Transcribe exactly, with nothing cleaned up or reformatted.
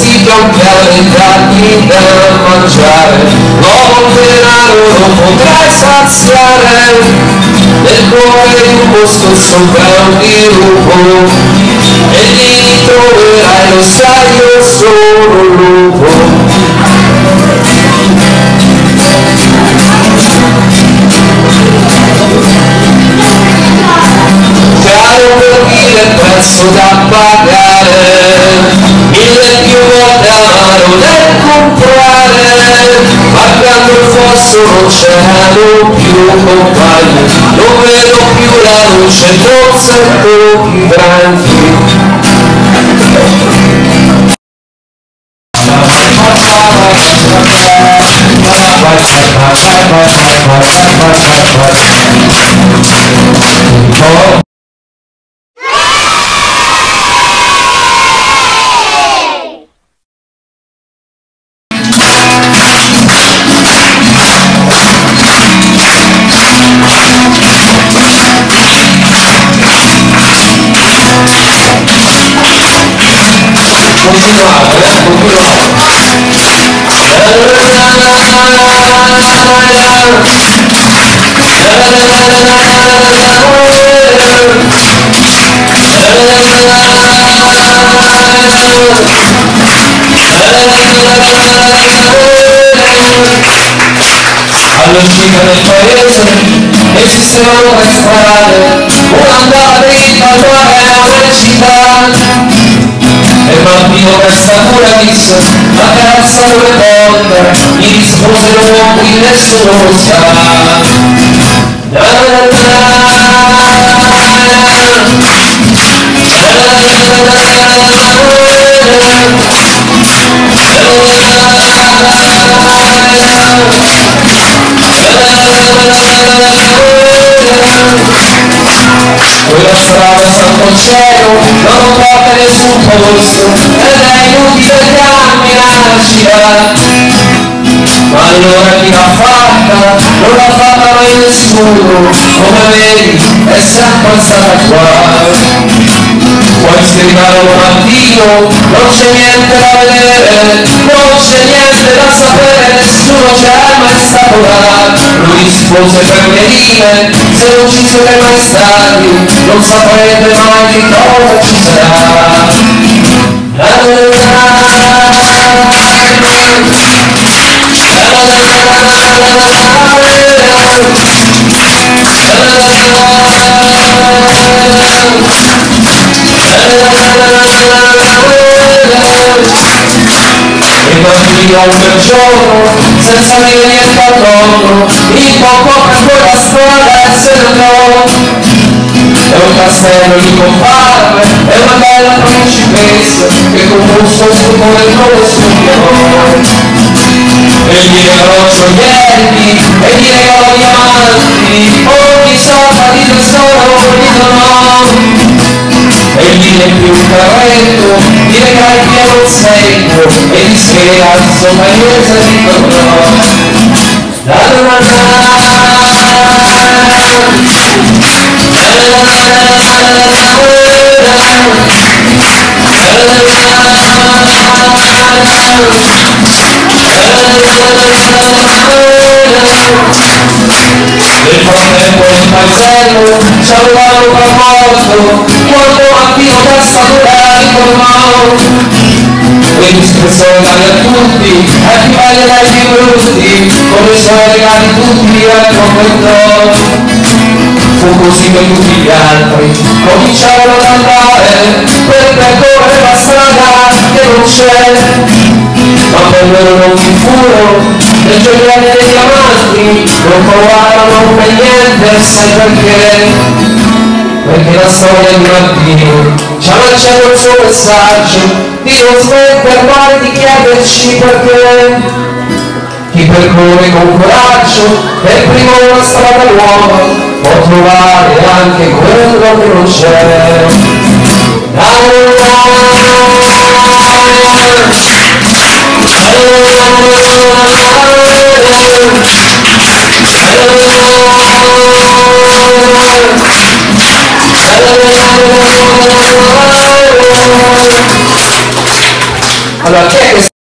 vestito anche alle carni da mangiare, l'uomo denaro non potrai saziare, nel cuore di un bosco sopra un dirupo, e lì troverai, lo sai, io sono un lupo. Caro per dire il prezzo da pagare, mille più volte amaro nel comprare, pagando il fosso non c'erano più compagni, non vedo più la luce, forse pochi branchi. Oh. Continuate, eh, continuate. All'uscita del paese esistevano tre strade, una andava dritta al mare e una città. E il bambino per statura disse, ma carezzano le porte, gli risposero qui nessuno lo sa. Na, na, quella strada santo cielo non porta nessun polso ed è inutile camminarci, ma allora chi l'ha fatta non l'ha fatta mai nessuno, come vedi è sempre stata qua. Puoi scrivere un mattino, non c'è niente da vedere, non c'è niente da sapere, nessuno c'è mai stato là. Lui rispose per le rime, se non ci siete mai stati, non saprete mai di cosa ci sarà. Il bambino un giorno, senza dire niente al mondo, in poco per quella strada e se ne andò. E un castello gli comparve, e una bella principessa, che con un suo stupore non studiò. E gli regalò gioielli, e gli regalò diamanti, ogni sorta di tesoro gli donò. E gli riempì un carretto, gli regali pieno il secco, e gli spiega il suo paese di tornò. La la la nel frattempo il paesello ci avevano proposto, quando mattino testa dura ritornò. Quindi spesso regali a tutti, a chi vale dai più brutti, come i suoi regali tutti raccontò. Fu così che tutti gli altri cominciarono ad andare per percorrere la strada che non c'è. Ma per loro non ci furono le gioielli e dei diamanti, non provarono per niente, sai perché? Perché la storia di Martino ci ha lanciato il suo messaggio di non smettere mai di chiederci perché. Chi percorre con coraggio e prima una strada nuova può trovare anche quello che non c'è. Allora chi è che